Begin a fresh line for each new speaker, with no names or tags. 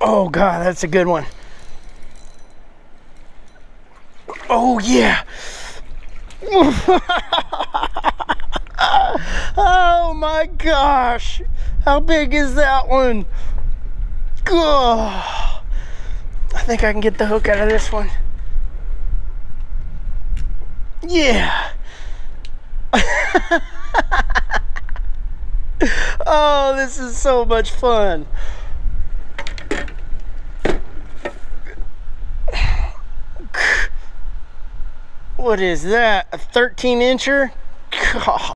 Oh God, that's a good one. Oh yeah. Oh my gosh. How big is that one? Oh, I think I can get the hook out of this one. Yeah. Oh, this is so much fun. What is that? A 13-incher? God.